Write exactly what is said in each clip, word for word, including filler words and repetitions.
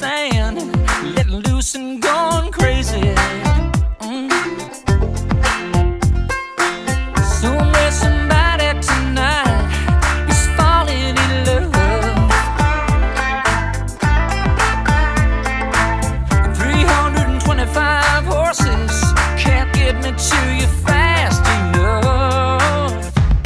sand, letting loose and going crazy. Mm. Somewhere, somebody tonight is falling in love. three hundred twenty-five horses can't get me to you fast enough.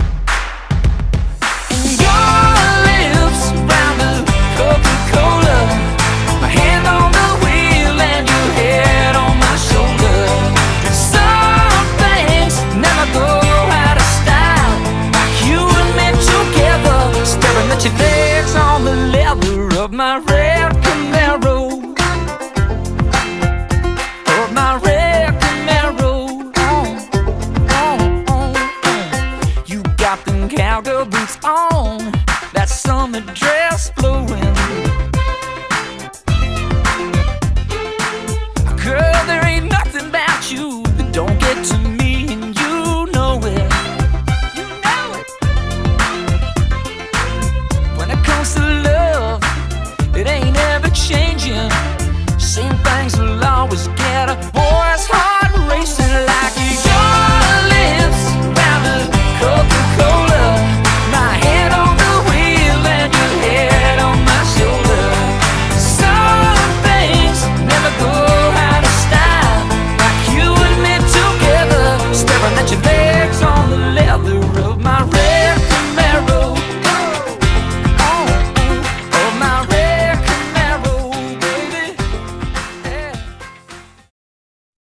And your lips round the Coca-Cola, my hand on the wheel and your head on my shoulder. Some things never go out of style, like you and me together, staring at your legs on the leather of my red Camaro. Of my red Camaro. On, on, on, on. You got them cowgirl boots on, that summer dress.